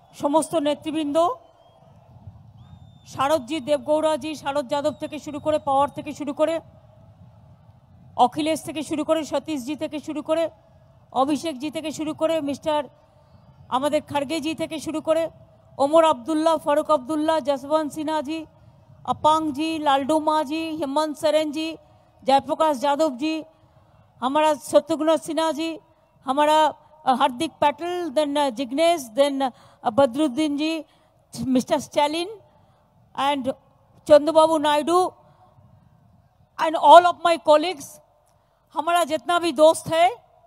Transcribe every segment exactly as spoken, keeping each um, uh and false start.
সমস্ত নেতৃবৃন্দ, শারদজি, দেবগৌড়াজি, শারদ যাদব থেকে শুরু করে, পাওয়ার থেকে শুরু করে, অখিলেশ থেকে শুরু করে, সতীশজি থেকে শুরু করে, অভিষেকজি থেকে শুরু করে, মিস্টার আমাদের খার্গেজি থেকে শুরু করে, ওমর আবদুল্লাহ, ফারুক আবদুল্লাহ, जसवंत सिन्हा जी, अपांग जी, लालडू माँ जी, हेमंत सोरेन जी, जयप्रकाश यादव जी, हमारा शत्रुघ्न सिन्हा जी, हमारा Hardik Patel, then Jignesh, then Badruddin ji, mister Stalin and Chandrababu Naidu and all of my colleagues, हमारा जितना भी दोस्त है,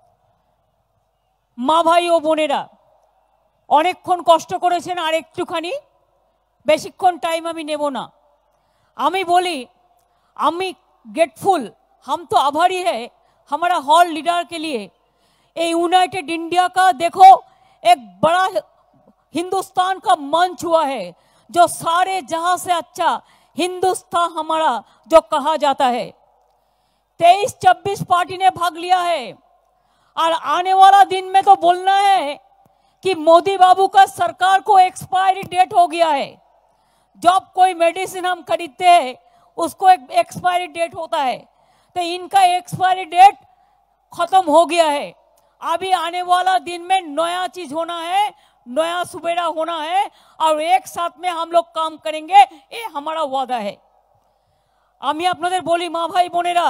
माँ भाई ओ बोनेरा অনেকক্ষণ কষ্ট করেছেন, আর একটুখানি বেশিক্ষণ টাইম আমি নেব না। আমি বলি আমি ग्रेटफुल, हम तो आभारी है हमारा हॉल लीडर के लिए। ये यूनाइटेड इंडिया का देखो एक बड़ा हिंदुस्तान का मंच हुआ है, जो सारे जहां से अच्छा हिंदुस्तान हमारा जो कहा जाता है। तेईस छब्बीस पार्टी ने भाग लिया है, और आने वाला दिन में तो बोलना है कि मोदी बाबू का सरकार को एक्सपायरी डेट हो गया है। जब कोई मेडिसिन हम खरीदते हैं उसको एक एक्सपायरी डेट होता है, तो इनका एक्सपायरी डेट खत्म हो गया है। अभी आने वाला दिन में नया चीज होना है, नया सुबेरा होना है, और एक साथ में हम लोग काम करेंगे, ये हमारा वादा है। आमी आपनादेर बोली मा भाई बोनेरा,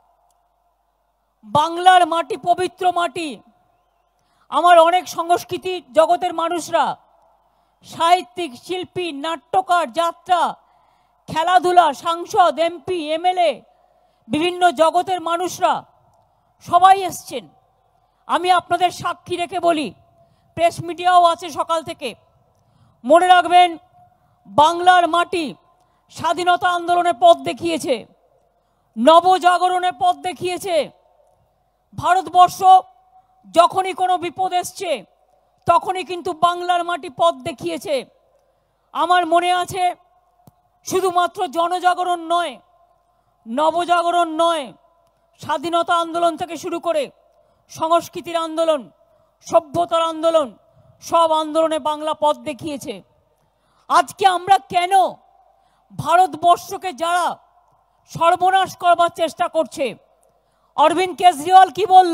बांगलार माटी पवित्र माटी, আমার অনেক সংস্কৃতি জগতের মানুষরা, সাহিত্যিক, শিল্পী, নাট্যকার, যাত্রা, খেলাধুলা, সাংসদ, এমপি, এমএলএ, বিভিন্ন জগতের মানুষরা সবাই এসছেন। আমি আপনাদের সাক্ষী রেখে বলি, প্রেস মিডিয়াও আছে সকাল থেকে। মনে রাখবেন, বাংলার মাটি স্বাধীনতা আন্দোলনের পথ দেখিয়েছে, নবজাগরণের পথ দেখিয়েছে। ভারতবর্ষ যখনই কোনো বিপদ এসছে তখনই কিন্তু বাংলার মাটি পথ দেখিয়েছে। আমার মনে আছে, শুধুমাত্র জনজাগরণ নয়, নবজাগরণ নয়, স্বাধীনতা আন্দোলন থেকে শুরু করে সংস্কৃতির আন্দোলন, সভ্যতার আন্দোলন, সব আন্দোলনে বাংলা পথ দেখিয়েছে। আজকে আমরা কেন ভারতবর্ষকে যারা সর্বনাশ করবার চেষ্টা করছে, অরবিন্দ কেজরিওয়াল কি বলল,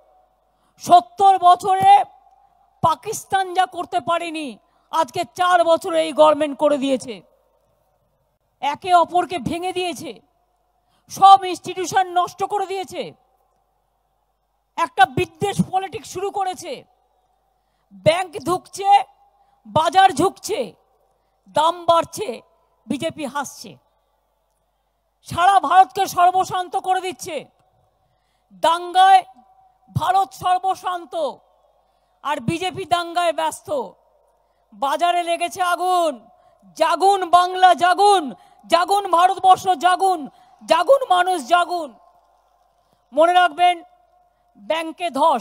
সত্তর বছরে পাকিস্তান যা করতে পারেনি আজকে চার বছরে এই গভর্নমেন্ট করে দিয়েছে। একে অপরকে ভেঙে দিয়েছে, সব ইনস্টিটিউশন নষ্ট করে দিয়েছে, একটা বিদ্বেষ পলিটিক্স শুরু করেছে। ব্যাংক ঢুকছে, বাজার ঝুঁকছে, দাম বাড়ছে, বিজেপি হাসছে। সারা ভারতকে সর্বশান্ত করে দিচ্ছে। দাঙ্গায় ভারত সর্বশান্ত, আর বিজেপি দাঙ্গায় ব্যস্ত। বাজারে লেগেছে আগুন, জাগুন বাংলা জাগুন, জাগুন ভারতবর্ষ জাগুন, জাগুন মানুষ জাগুন। মনে রাখবেন, ব্যাংকে ধস,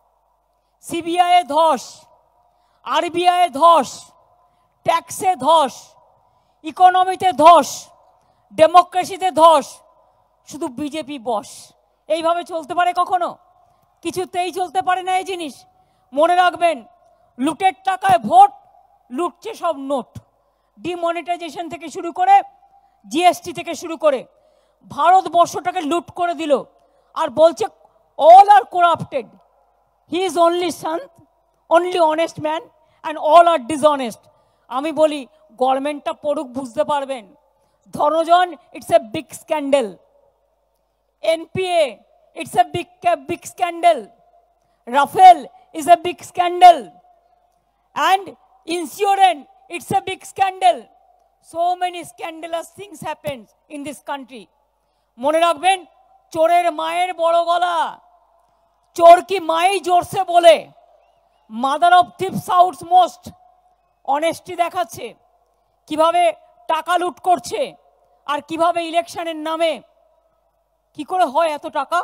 সিবিআই ধস, আরবিআই ধস, ট্যাক্সে ধস, ইকোনমিতে ধস, ডেমোক্রেসিতে ধস, শুধু বিজেপি বস। এইভাবে চলতে পারে কখনো? কিছুতেই চলতে পারে না এই জিনিস। মনে রাখবেন, লুটের টাকায় ভোট, লুটছে সব নোট। ডিমনিটাইজেশন থেকে শুরু করে, জিএসটি থেকে শুরু করে ভারতবর্ষটাকে লুট করে দিল, আর বলছে all are corrupted. He is only সন্ত, only honest man, and all are dishonest. আমি বলি, গভর্নমেন্টটা পড়ুক, বুঝতে পারবেন। ধর্মজন, it's a big scandal. NPA, it's a big big scandal. Rafale is a big scandal, and insurance, it's a big scandal. So many scandalous things happen in this country. মনে রাখবেন, চোরের মায়ের বড় গলা, চোর কি মাই জোরসে বলে। Mother of thief shouts most. Honesty দেখাচ্ছে, কিভাবে টাকা লুট করছে, আর কিভাবে ইলেকশনের নামে কি করে হয় এত টাকা।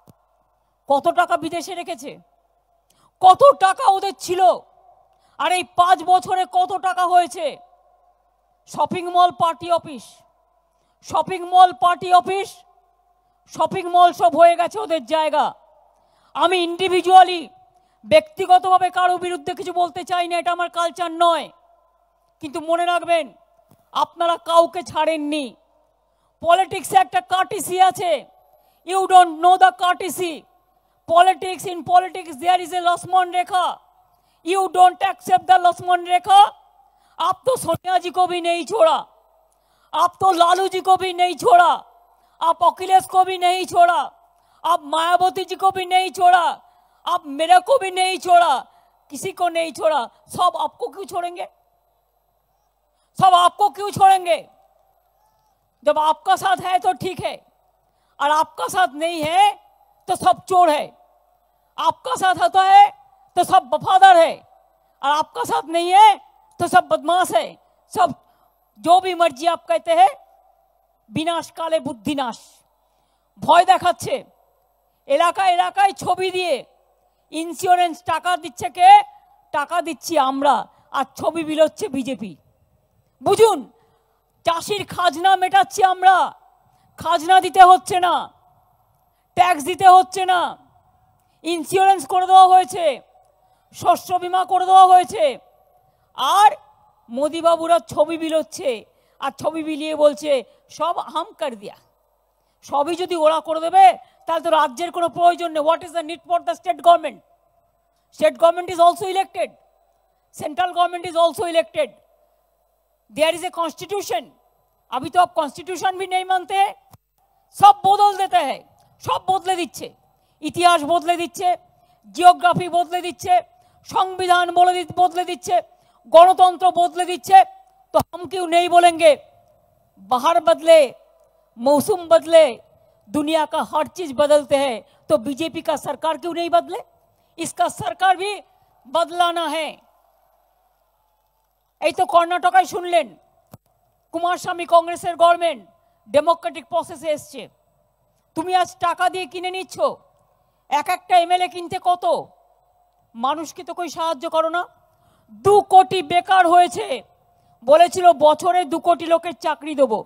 কত টাকা বিদেশে রেখেছে, কত টাকা ওদের ছিল, আর এই পাঁচ বছরে কত টাকা হয়েছে। Shopping mall party office, shopping mall party office, shopping mall সব হয়ে গেছে ওদের জায়গা। আমি ইন্ডিভিজুয়ালি ব্যক্তিগতভাবে কারো বিরুদ্ধে কিছু বলতে চাই না, এটা আমার কালচার নয়, কিন্তু মনে রাখবেন আপনারা কাউকে ছাড়েননি। পলিটিক্সে একটা কার্টিসি আছে, you don't know the courtesy. Politics, in politics there is a Lakshman Rekha, you don't accept the Lakshman Rekha. आप तो सोनिया जी को भी नहीं छोड़ा, आप तो लालू जी को भी नहीं छोड़ा, आप अखिलेश को भी नहीं छोड़ा, आप मायावती जी को भी नहीं छोड़ा, आप मेरे को भी नहीं छोड़ा, किसी को नहीं छोड़ा। सब आपको क्यों छोड़ेंगे? सब आपको क्यों छोड़ेंगे? जब आपका साथ है तो ठीक है, और आपका साथ नहीं है तो सब चोर है। आपका साथ होता है तो सब वफादार है, और आपका साथ नहीं है तो सब बदमाश है। सब जो भी मर्जी आप कहते हैं, विनाश काले बुद्धिनाश। ভয় দেখাচ্ছে, এলাকা এলাকায় ছবি দিয়ে ইন্স্যুরেন্স টাকা দিচ্ছে কে? টাকা দিচ্ছি আমরা, আর ছবি বিলোচ্ছে বিজেপি। বুঝুন, চাষির খাজনা মেটাচ্ছি আমরা, খাজনা দিতে হচ্ছে না, ট্যাক্স দিতে হচ্ছে না, ইন্স্যুরেন্স করে দেওয়া হয়েছে, শস্য বীমা করে দেওয়া হয়েছে, আর মোদি বাবুরা ছবি বিলোচ্ছে, আর ছবি বিলিয়ে বলছে সব হাম কর দিয়া। সবই যদি ওরা করে দেবে তাহলে তো রাজ্যের কোনো প্রয়োজন নেই। What is the need for the state government? State government is also elected, central government is also elected, there is a constitution. अभी तो आप कॉन्स्टिट्यूशन भी नहीं मानते, सब बदल देते हैं, सब बदले दिच्छे, इतिहास बदले दिच्छे, जियोग्राफी बदले दिच्छे, संविधान बदले दिच्छे, गणतंत्र बदले दिच्छे। तो हम क्यों नहीं बोलेंगे बाहर बदले, मौसम बदले, दुनिया का हर चीज बदलते हैं, तो बीजेपी का सरकार क्यों नहीं बदले? इसका सरकार भी बदलाना है। এই তো কর্ণাটকায় শুনলেন কুমারস্বামী কংগ্রেসের গভর্নমেন্ট ডেমোক্রেটিক প্রসেসে এসছে। তুমি আজ টাকা দিয়ে কিনে নিচ্ছ, এক একটা এমএলএ কিনতে কত? মানুষকে তো কই সাহায্য করো না। দু কোটি বেকার হয়েছে, বলেছিল বছরে দু কোটি লোকের চাকরি দেবো,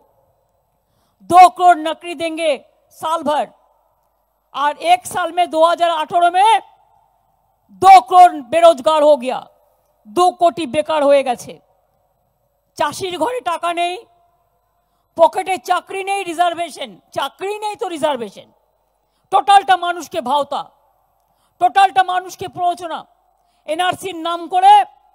दो करोड़ नौकरी देंगे साल भर, और एक साल में दो हज़ार अठारह में दो करोड़ बेरोजगार हो गया, दो कोटी बेकार हो गए। चाषीर घरे टाका नहीं, पकेटे चाकरी नहीं, रिजार्वेशन, चाकरी नहीं तो रिजार्वेशन, টোটালটা মানুষকে ভাওতা, টোটালটা মানুষকে প্ররোচনা। এনআরসির নাম করে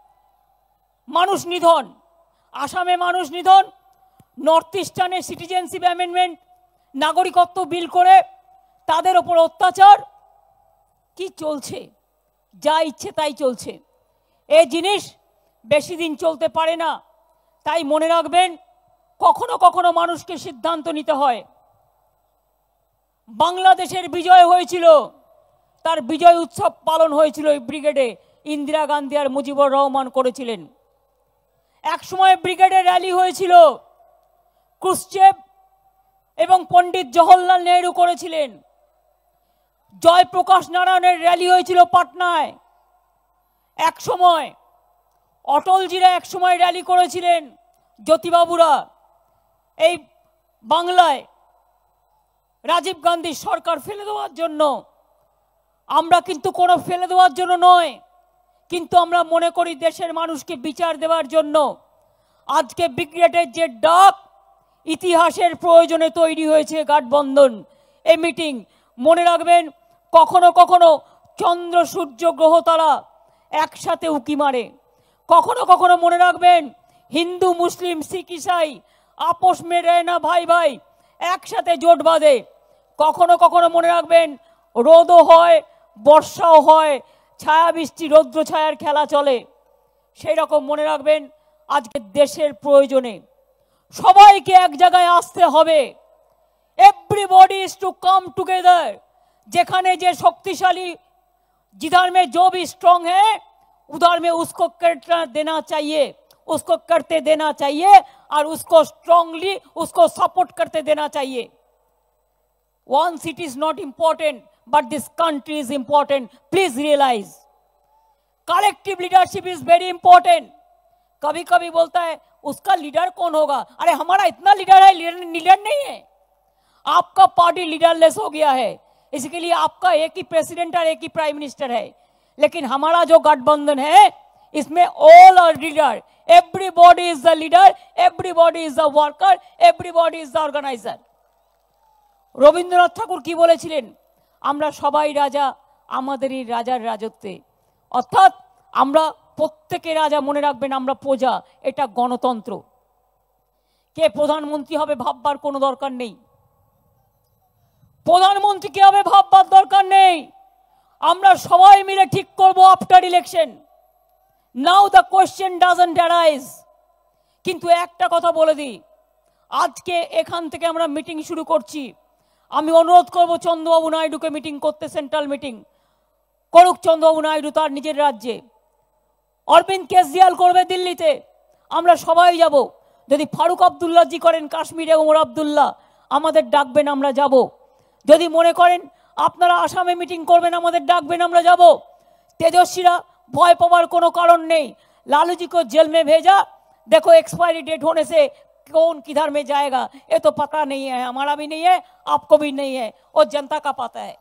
মানুষ নিধন, আসামে মানুষ নিধন, নর্থ ইস্টার্নে সিটিজেনশিপ অ্যামেন্ডমেন্ট, নাগরিকত্ব বিল করে তাদের ওপর অত্যাচার। কি চলছে? যা ইচ্ছে তাই চলছে। এই জিনিস বেশি দিন চলতে পারে না, তাই মনে রাখবেন কখনো কখনো মানুষকে সিদ্ধান্ত নিতে হয়। বাংলাদেশের বিজয় হয়েছিল, তার বিজয় উৎসব পালন হয়েছিল এই ব্রিগেডে, ইন্দিরা গান্ধী আর মুজিবুর রহমান করেছিলেন। এক সময় ব্রিগেডে র্যালি হয়েছিল, ক্রুশ্চেভ এবং পণ্ডিত জওহরলাল নেহরু করেছিলেন। জয়প্রকাশ নারায়ণের র্যালি হয়েছিল পাটনায়। এক সময় অটলজিরা এক সময় র্যালি করেছিলেন, জ্যোতিবাবুরা এই বাংলায় রাজীব গান্ধীর সরকার ফেলে দেওয়ার জন্য। আমরা কিন্তু কোনো ফেলে দেওয়ার জন্য নয়, কিন্তু আমরা মনে করি দেশের মানুষকে বিচার দেওয়ার জন্য। আজকে ব্রিগেডের যে ডাক, ইতিহাসের প্রয়োজনে তৈরি হয়েছে গাঠবন্ধন, এই মিটিং। মনে রাখবেন কখনো কখনো চন্দ্র সূর্য গ্রহ তারা একসাথে উকি মারে, কখনো কখনো মনে রাখবেন হিন্দু মুসলিম শিখ ইসাই আপোষ মে রহে না ভাই ভাই, একসাথে জোট বাঁধে। কখনো কখনো মনে রাখবেন রোদও হয়, বর্ষাও হয়, ছায়া বৃষ্টি রৌদ্র ছায়ার খেলা চলে। সেই রকম মনে রাখবেন আজকে দেশের প্রয়োজনে সবাইকে এক জায়গায় আসতে হবে। Everybody is to come together. যেখানে যে শক্তিশালী, जिधर में जो भी स्ट्रांग है उधर में उसको करना देना चाहिए, उसको करते देना चाहिए, और उसको स्ट्रांगली उसको सपोर्ट करते देना चाहिए। One seat is not important, but this country is important. Please realise collective leadership is very important. कभी कभी बोलता है उसका लीडर कौन होगा? अरे हमारा इतना लीडर है, लीडर नहीं है। आपका पार्टी लीडरलेस हो गया है, इसके लिए आपका एक ही प्रेसिडेंट और एक ही प्राइम मिनिस्टर है। लेकिन हमारा जो गठबंधन है इसमें all are leader, everybody is the leader, everybody is the worker, everybody is the organiser. Rabindranath Tagore কি বলেছিলেন? আমরা সবাই রাজা আমাদেরই রাজার রাজত্বে, অর্থাৎ আমরা প্রত্যেকে রাজা, মনে রাখবেন আমরা প্রজা, এটা গণতন্ত্র। কে প্রধানমন্ত্রী হবে ভাববার কোনো দরকার নেই, প্রধানমন্ত্রী কে হবে ভাববার দরকার নেই, আমরা সবাই মিলে ঠিক করব after election. Now the question doesn't arise. কিন্তু একটা কথা বলে দিই, আজকে এখান থেকে আমরা মিটিং শুরু করছি, আমি অনুরোধ করব চন্দ্রবাবু নাইডুকে মিটিং করতে, সেন্ট্রাল মিটিং করুক চন্দ্রবাবু নাইডু তার নিজের রাজ্যে, অরবিন্দ কেজরিওয়াল করবে দিল্লিতে, আমরা সবাই যাব। যদি ফারুক আবদুল্লাহ জি করেন কাশ্মীরে, ওমর আবদুল্লাহ, আমাদের ডাকবেন, আমরা যাব। যদি মনে করেন আপনারা আসামে মিটিং করবেন, আমাদের ডাকবেন, আমরা যাব। তেজস্বীরা ভয় পাওয়ার কোনো কারণ নেই। लालू जी को जेल में भेजा, देखो एक्सपायरी डेट होने से कौन किधर में जाएगा ये तो पता नहीं है, हमारा भी नहीं है, आपको भी नहीं है, और जनता का पता है।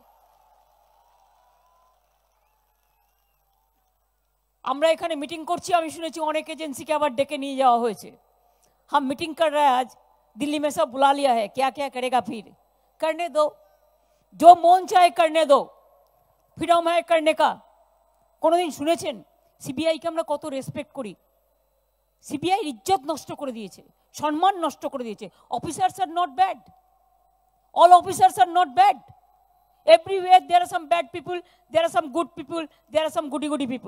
আমরা এখানে মিটিং করছি, আমি শুনেছি অনেক এজেন্সিকে আবার ডেকে নিয়ে যাওয়া হয়েছে। हम मीटिंग कर रहे हैं आज, दिल्ली में सब बुला लिया है, क्या क्या करेगा फिर, करने दो, जो मन चाहे करने दो, फ्रीडम है करने का। কোনোদিন শুনেছেন সিবিআইকে আমরা কত রেসপেক্ট করি? সিবিআই ইজ্জত নষ্ট করে দিয়েছে, সম্মান নষ্ট করে দিয়েছে। Officers are not bad, all officers are not bad, everywhere there are some bad people, there are some good people, there are some goody goody people.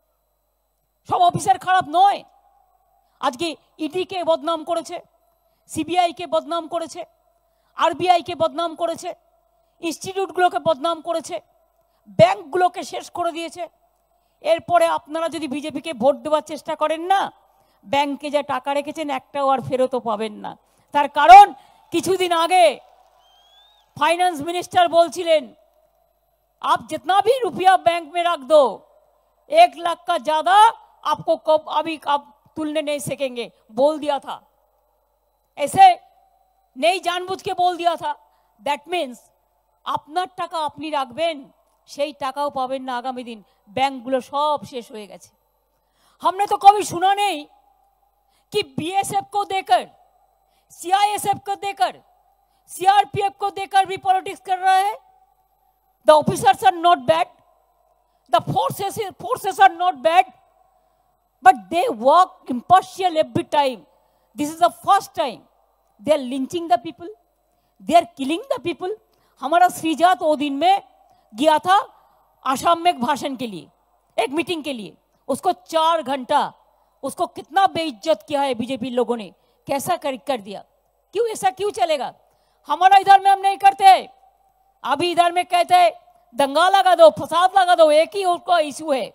সব অফিসার খারাপ নয়। আজকে ইডিকে বদনাম করেছে, সিবিআইকে বদনাম করেছে, আরবিআইকে বদনাম করেছে, ইনস্টিটিউটগুলোকে বদনাম করেছে, ব্যাংকগুলোকে শেষ করে দিয়েছে। এরপরে আপনারা যদি বিজেপিকে ভোট দেওয়ার চেষ্টা করেন না, ব্যাংকে যা টাকা রেখেছেন একটাও আর ফেরতও পাবেন না। তার কারণ কিছুদিন আগে ফাইন্যান্স মিনিস্টার বলছিলেন, आप जितना भी रुपया बैंक में रख दो, एक लाख का ज्यादा आपको कब अभी आप तुलने नहीं सकेंगे, बोल दिया था। ऐसे नहीं जानबूझ के बोल दिया था। दैट मीन्स আপনার টাকা আপনি রাখবেন, সেই টাকাও পাবেন না আগামী দিন। ব্যাংকগুলো সব শেষ হয়ে গেছে। हमने तो कभी सुना नहीं कि बीएसएफ को देकर, सीआईएसएफ को देकर, सीआरपीएफ को देकर भी पॉलिटिक्स कर रहा है। The officers are not bad, the forces forces are not bad, but they work impartial every time. This is the first time they are lynching the people, they are killing the people. हमारा श्रीजात वो दिन में गया था आसाम में एक भाषण के लिए, एक मीटिंग के लिए, उसको चार घंटा, उसको कितना बेइज्जत किया है बीजेपी लोगों ने, कैसा कर कर दिया। क्यों ऐसा क्यों चलेगा? हमारा इधर में हम नहीं करते, अभी इधर में कहते हैं दंगा लगा दो, फसाद लगा दो, एक ही उसका इश्यू है,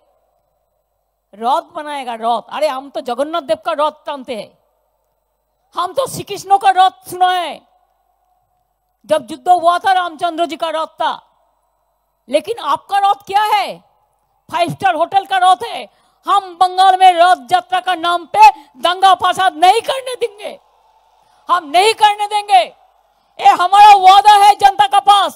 रथ बनाएगा रथ। अरे हम तो जगन्नाथ देव का रथ टानते हैं, हम तो श्री कृष्ण का रथ सुना है, जब युद्ध हुआ था रामचंद्र जी का रथ था। लेकिन आपका रथ क्या है? फाइव स्टार होटल का रथ है। हम बंगाल में रथ यात्रा का नाम पे दंगा फसाद नहीं करने देंगे, हम नहीं करने देंगे। ये हमारा वादा है जनता का पास,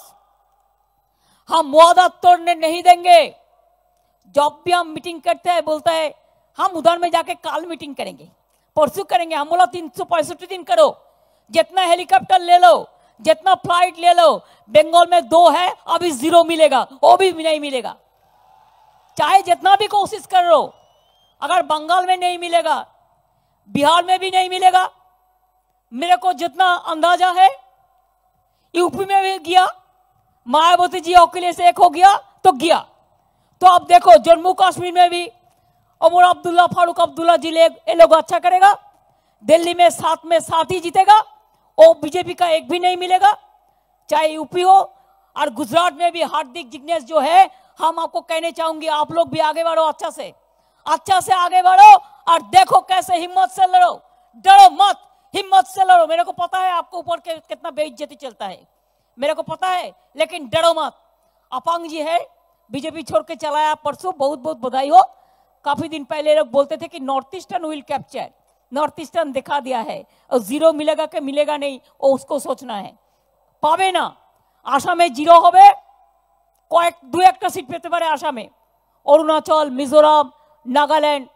हम वादा तोड़ने नहीं देंगे। जब भी हम मीटिंग करते हैं बोलता है हम उधर में जाके काल मीटिंग करेंगे, परसों करेंगे। हम बोला तीन सौ पैंसठ दिन करो, जितना हेलीकॉप्टर ले लो, जितना फ्लाइट ले लो। बंगाल में दो है, अभी जीरो मिलेगा, वो भी नहीं मिलेगा। चाहे जितना भी कोशिश कर लो, अगर बंगाल में नहीं मिलेगा, बिहार में भी नहीं मिलेगा। मेरे को जितना अंदाजा है यूपी में भी गया, मायावती जी अखिलेश एक हो गया तो गया। तो अब देखो जम्मू कश्मीर में भी उमर अब्दुल्ला, फारूक अब्दुल्ला जी ये लोग अच्छा करेगा। दिल्ली में सात में सात ही जीतेगा, वो बीजेपी का एक भी नहीं मिलेगा, चाहे यूपी हो। और गुजरात में भी हार्दिक जिग्नेश जो है, हम आपको कहने चाहूंगी आप लोग भी आगे बढ़ो, अच्छा से अच्छा से आगे बढ़ो और देखो कैसे हिम्मत से लड़ो, डरो मत, हिम्मत से लड़ो। मेरे को पता है आपको ऊपर के कितना बेइज्जती चलता है, मेरे को पता है, लेकिन डरो मत। अपांग जी है, बीजेपी छोड़ के चलाया परसों, बहुत बहुत बधाई हो। काफी दिन पहले लोग बोलते थे कि north eastern will capture, north eastern दिखा दिया है, और जीरो मिलेगा कि मिलेगा नहीं वो उसको सोचना है। पावे ना, आसामे जीरो होबे, কয়েক দু একটা সিট পেতে পারে আসামে, अरुणाचल, मिजोरम, नागालैंड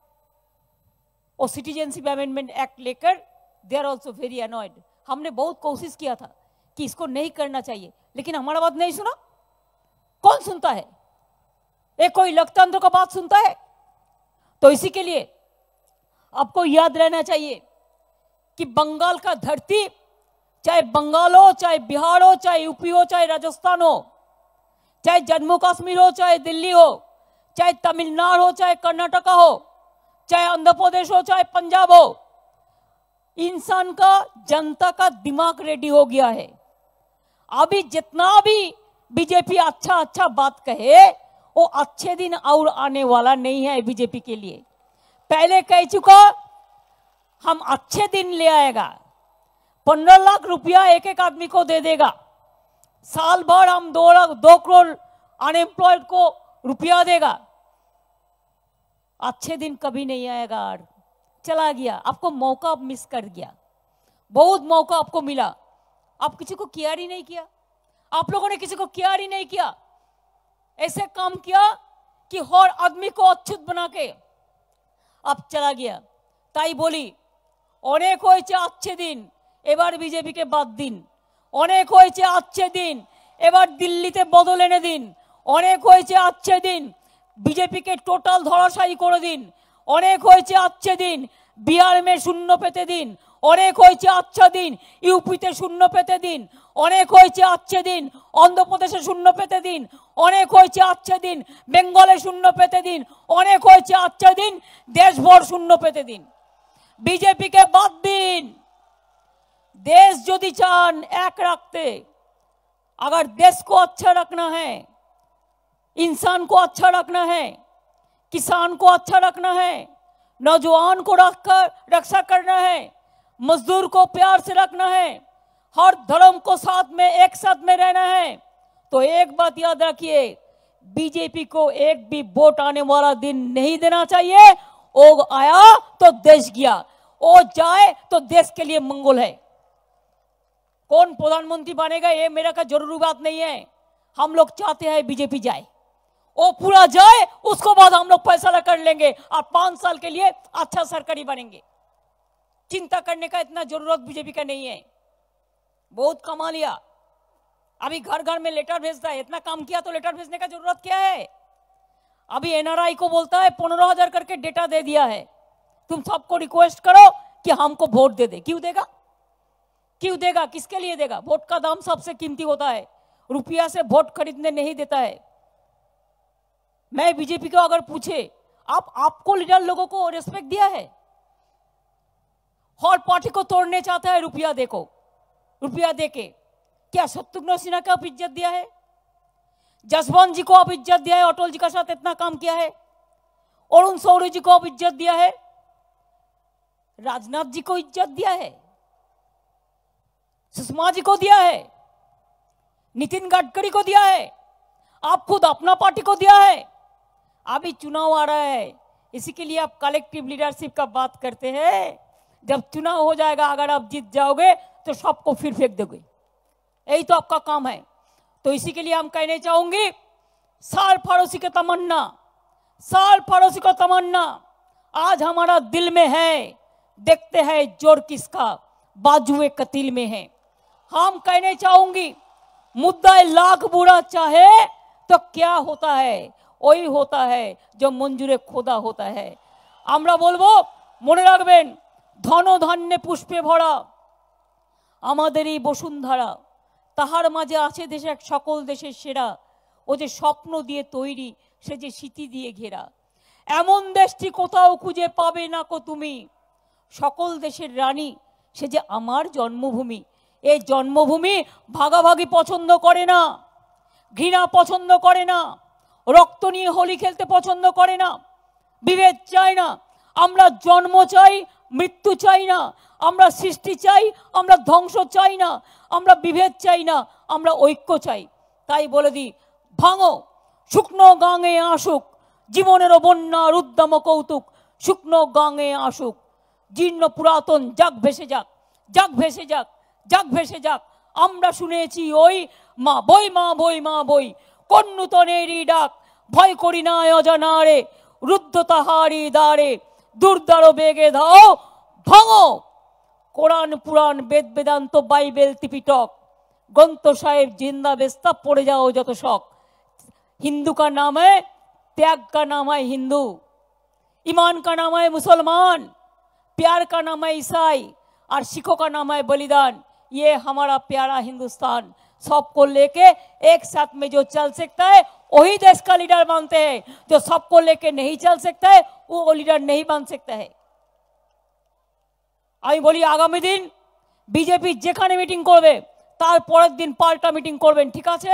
और सिटीजनशिप अमेंडमेंट एक्ट लेकर they are also very annoyed. हमने बहुत कोशिश किया था कि इसको नहीं करना चाहिए, लेकिन हमारा बात नहीं सुना। कौन सुनता है? एक कोई लोकतंत्र का बात सुनता है? तो इसी के लिए आपको याद रहना चाहिए कि बंगाल का धरती, चाहे बंगाल हो, चाहे बिहार हो, चाहे यूपी हो, चाहे राजस्थान हो, चाहे जम्मू कश्मीर हो, चाहे दिल्ली हो, चाहे तमिलनाडु हो, चाहे कर्नाटका हो, चाहे आंध्र प्रदेश हो, चाहे पंजाब हो, इंसान का, जनता का दिमाग रेडी हो गया है। अभी जितना भी बीजेपी अच्छा अच्छा बात कहे, वो अच्छे दिन और आने वाला नहीं है बीजेपी के लिए। पहले कह चुका, हम अच्छे दिन ले आएगा, पंद्रह लाख रुपया एक एक आदमी को दे देगा, साल भर हम दो लाख दो करोड़ अनएम्प्लॉयड को रुपया देगा। अच्छे दिन कभी नहीं आएगा, चला गया। आपको मौका मिस कर गया, बहुत मौका आपको मिला, आप किसी को केयर ही नहीं किया। आप लोगों ने किसी को केयर ही नहीं किया, ऐसे काम किया कि हर आदमी को अछूत बना के अब चला गया। ताई बोली अनेक হয়েছে अच्छे दिन, এবার বিজেপি के बाद दिन, অনেক হয়েছে अच्छे दिन, এবার দিল্লিতে বদল এনে দিন, অনেক হয়েছে अच्छे दिन, बीजेपी के टोटल धराशायी করে দিন, অনেক হয়েছে अच्छे दिन, बिहार में शून्य পেতে দিন, অনেক হয়েছে अच्छा दिन, यूपीতে শূন্য পেতে দিন, অনেক হয়েছে अच्छे दिन, आंध्र प्रदेशে শূন্য পেতে দিন, অনেক হয়েছে अच्छे दिन, বেঙ্গলে শূন্য পেতে দিন, অনেক হয়েছে अच्छे दिन, দেশভর শূন্য পেতে দিন। बीजेपी के बाद दिन देश यदि चान एक रखते, अगर देश को अच्छा रखना है, इंसान को अच्छा रखना है, किसान को अच्छा रखना है, नौजवान को रखकर रक्षा करना है, मजदूर को प्यार से रखना है, हर धर्म को साथ में एक साथ में रहना है, तो एक बात याद रखिए, बीजेपी को एक भी वोट आने वाला दिन नहीं देना चाहिए। ओ आया तो देश गया, ओ जाए तो देश के लिए मंगल है। कौन प्रधानमंत्री बनेगा ये मेरा का जरूरी बात नहीं है, हम लोग चाहते हैं बीजेपी जाए, वो पूरा जाए, उसको बाद हम लोग फैसला कर लेंगे और पांच साल के लिए अच्छा सरकारी बनेंगे। चिंता करने का इतना जरूरत बीजेपी का नहीं है। बहुत कमा लिया, अभी घर घर में लेटर भेजता है, इतना काम किया तो लेटर भेजने का जरूरत क्या है? अभी एनआरआई को बोलता है पंद्रह हजार करके डेटा दे दिया है, तुम सबको रिक्वेस्ट करो कि हमको वोट दे दे। क्यों देगा? क्यों देगा? किसके लिए देगा? वोट का दाम सबसे कीमती होता है, रुपया से वोट खरीदने नहीं देता है। मैं बीजेपी को अगर पूछे, आप आपको लीडर लोगों को रिस्पेक्ट दिया है? हर पार्टी को तोड़ने चाहता है रुपया देखो, रुपया देके। क्या शत्रुघ्न सिन्हा को आप इज्जत दिया है? जसवंत जी को आप इज्जत दिया है? अटल जी का साथ इतना काम किया है? अरुण शौरी जी को आप इज्जत दिया है? राजनाथ जी को इज्जत दिया है? सुषमा जी को दिया है? नितिन गडकरी को दिया है? आप खुद अपना पार्टी को दिया है? अभी चुनाव आ रहा है, इसी के लिए आप कलेक्टिव लीडरशिप का बात करते हैं। जब चुनाव हो जाएगा, अगर आप जीत जाओगे तो सबको फिर फेंक दोगे, यही तो आपका काम है। तो इसी के लिए हम कहने चाहूंगी, साल फरोसी की तमन्ना, साल फरोसी को तमन्ना आज हमारा दिल में है, देखते हैं जोर किसका बाजुए कतील में है। हम कहने चाहूंगी, मुद्दा लाख बुरा चाहे तो क्या होता है, वही होता है जो मंजूरे खोदा होता है। আমরা বলবো, মনে রাখবেন, ধন ধান্যে পুষ্পে ভরা আমাদের এই বসুন্ধরা, তাহার মাঝে আছে দেশের সকল দেশের সেরা, ও যে স্বপ্ন দিয়ে তৈরি, সে যে স্মৃতি দিয়ে ঘেরা। এমন দেশটি কোথাও খুঁজে পাবে না কো তুমি, সকল দেশের রানী, সে যে আমার জন্মভূমি। এই জন্মভূমি ভাগাভাগি পছন্দ করে না, ঘৃণা পছন্দ করে না, রক্ত নিয়ে হোলি খেলতে পছন্দ করে না, বিভেদ চায় না। আমরা জন্ম চাই, মৃত্যু চাই না, আমরা সৃষ্টি চাই, আমরা ধ্বংস চাই না, আমরা বিভেদ চাই না, আমরা ঐক্য চাই। তাই বলে দিই, ভাঙো শুকনো গাঙে আসুক জীবনের বন্যার উদ্যম কৌতুক, শুকনো গাঙে আসুক জীর্ণ পুরাতন যাক ভেসে যাক, যাক ভেসে যাক, যাক ভেসে যাক। আমরা শুনেছি ওই মা বই, মা বই, মা বই, কোন নূতনেরই ডাক, ভয় করি না অজানারে, রুদ্ধ তাহারি দ্বারে, দুর্দার বেগে ধাও ভাঙো। কোরআন পুরাণ বেদ বেদান্ত বাইবেল ত্রিপিটক গ্রন্থ साहेब जिंदा बेस्ता पड़े जाओ যত শখ। हिंदू का नाम है त्याग, का नाम है हिंदू, ईमान का नाम है मुसलमान, प्यार का नाम है ईसाई और सिखों का नाम है बलिदान। ये हमारा प्यारा हिंदुस्तान, सबको लेके एक साथ में जो चल सकता है वही देश का लीडर बनते हैं। जो सबको लेके नहीं चल सकता है वो लीडर नहीं बन सकता है। আমি বলি আগামী দিন বিজেপি যেখানে মিটিং করবে তার পরের দিন পাল্টা মিটিং করবেন, ঠিক আছে?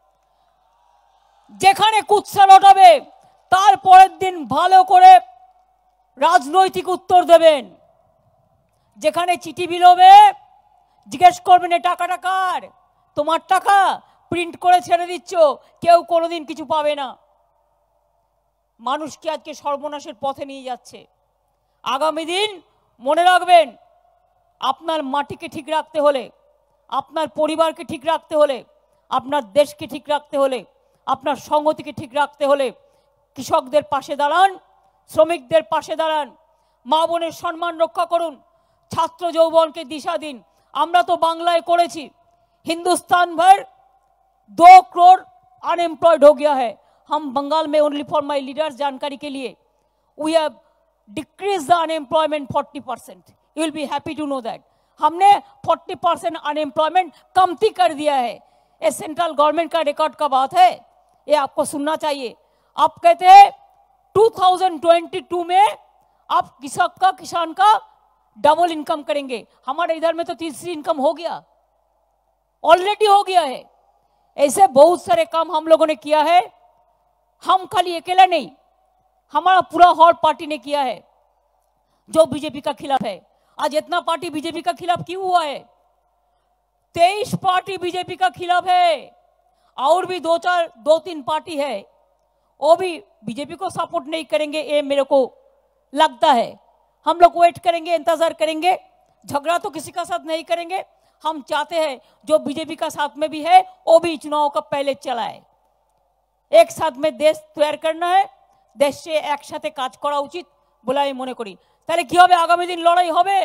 যেখানে কুৎসা লটাবে তার পরের দিন ভালো করে রাজনৈতিক উত্তর দেবেন। যেখানে চিঠি বিলোবে জিজ্ঞেস করবেন এ টাকাটা কার, তোমার টাকা, প্রিন্ট করে ছেড়ে দিচ্ছ, কেউ কোনোদিন কিছু পাবে না। মানুষকে আজকে সর্বনাশের পথে নিয়ে যাচ্ছে। আগামী দিন মনে রাখবেন, আপনার মাটিকে ঠিক রাখতে হলে, আপনার পরিবারকে ঠিক রাখতে হলে, আপনার দেশকে ঠিক রাখতে হলে, আপনার সংগতিকে ঠিক রাখতে হলে কৃষকদের পাশে দাঁড়ান, শ্রমিকদের পাশে দাঁড়ান, মা বোনের সম্মান রক্ষা করুন, ছাত্র যৌবনকে দিশা দিন। আমরা তো বাংলায় করেছি, हिंदुस्तान भर दो करोड़ अनएम्प्लॉयड हो गया है। हम बंगाल में ओनली फॉर माई लीडर्स जानकारी के लिए we have decrease the unemployment forty percent. You will be happy to know that हमने फोर्टी परसेंट अनएम्प्लॉयमेंट कमती कर दिया है। ये सेंट्रल गवर्नमेंट का रिकॉर्ड का बात है, ये आपको सुनना चाहिए। आप कहते हैं टू थाउजेंड ट्वेंटी टू में आप किसान का किसान का डबल इनकम करेंगे। हमारे इधर में तो तीसरी इनकम हो गया, ऑलरेडी हो गया है। ऐसे बहुत सारे काम हम लोगों ने किया है। हम खाली अकेला नहीं, हमारा पूरा हॉल पार्टी ने किया है जो बीजेपी का खिलाफ है। आज इतना पार्टी बीजेपी का खिलाफ क्यों हुआ है? तेईस पार्टी बीजेपी का खिलाफ है और भी दो चार दो तीन पार्टी है वो भी बीजेपी को सपोर्ट नहीं करेंगे, ये मेरे को लगता है। हम लोग वेट करेंगे, इंतजार करेंगे, झगड़ा तो किसी का साथ नहीं करेंगे। हम चाहते हैं जो बीजेपी का साथ में भी है वो भी चुनाव का पहले चलाए। एक साथ में देश तैयार करना है, देश से एक साथे काज करा उचित বলে আমি মনে করি। তাহলে কি হবে? আগামী দিন লড়াই হবে।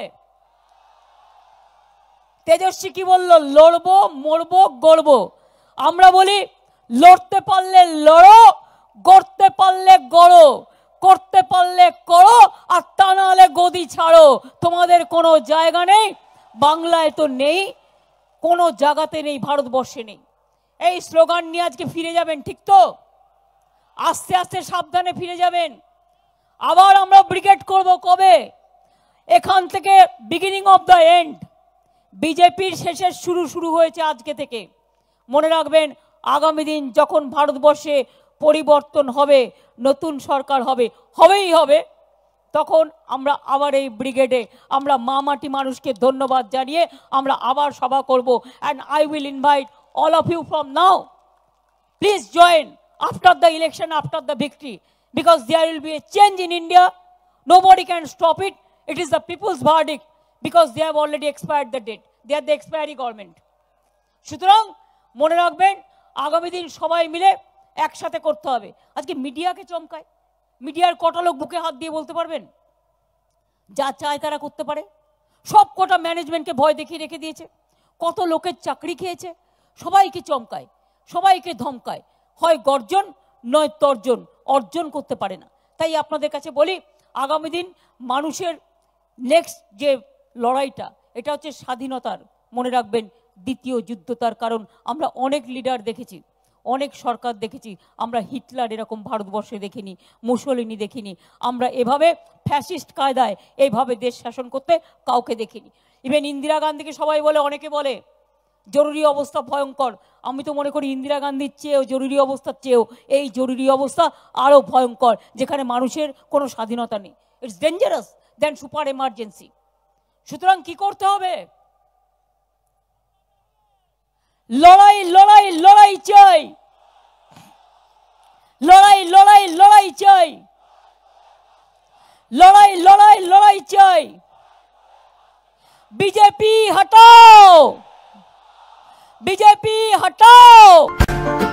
তেজস্বী কি বললো? লড়বো, মরবো, গড়বো। আমরা বলি লড়তে পারলে লড়ো, গড়তে পারলে গড়ো, করতে পারলে করো আর তা না হলে গদি ছাড়ো। তোমাদের কোনো জায়গা নেই, বাংলায় তো নেই, কোনো জায়গাতে নেই, ভারতবর্ষে নেই। এই স্লোগান নিয়ে আজকে ফিরে যাবেন, ঠিক তো? আস্তে আস্তে সাবধানে ফিরে যাবেন। আবার আমরা ব্রিগেড করব কবে? এখান থেকে বিগিনিং অফ দ্য এন্ড, বিজেপির শেষের শুরু শুরু হয়েছে আজকে থেকে। মনে রাখবেন, আগামী দিন যখন ভারতবর্ষে পরিবর্তন হবে, নতুন সরকার হবে, হবেই হবে, তখন আমরা আবার এই ব্রিগেডে আমরা মা মাটি মানুষকে ধন্যবাদ জানিয়ে আমরা আবার সভা করব। And I will invite all of you from now, please join after the election, after the victory, because there will be a change in India. Nobody can stop it. It is the people's verdict, because they have already expired the date. They are the expiry government. সুতরাং মনে রাখবেন, আগামী দিন সবাই মিলে একসাথে করতে হবে। আজকে মিডিয়াকে চমকায়, মিডিয়ার কটা লোক বুকে হাত দিয়ে বলতে পারবেন যা চায় তারা করতে পারে? সব কটা ম্যানেজমেন্টকে ভয় দেখিয়ে রেখে দিয়েছে, কত লোকের চাকরি খেয়েছে, সবাইকে চমকায়, সবাইকে ধমকায়, হয় গর্জন নয় তর্জন, অর্জন করতে পারে না। তাই আপনাদের কাছে বলি, আগামী দিন মানুষের নেক্সট যে লড়াইটা, এটা হচ্ছে স্বাধীনতার। মনে রাখবেন, দ্বিতীয় যুদ্ধ। তার কারণ আমরা অনেক লিডার দেখেছি, অনেক সরকার দেখেছি, আমরা হিটলার এরকম ভারতবর্ষে দেখিনি, মুসলিনি দেখিনি, আমরা এভাবে ফ্যাসিস্ট কায়দায় এইভাবে দেশ শাসন করতে কাউকে দেখিনি। ইভেন ইন্দিরা গান্ধীকে সবাই বলে, অনেকে বলে জরুরি অবস্থা ভয়ঙ্কর। আমি তো মনে করি ইন্দিরা গান্ধীর চেয়েও, জরুরি অবস্থার চেয়েও এই জরুরি অবস্থা আরও ভয়ঙ্কর, যেখানে মানুষের কোনো স্বাধীনতা নেই। It's dangerous than super emergency. সুতরাং কি করতে হবে? লড়াই লড়াই লড়াই চাই, লড়াই লড়াই লড়াই চাই, লড়াই লড়াই লড়াই চাই। बीजेपी हटाओ, बीजेपी हटाओ।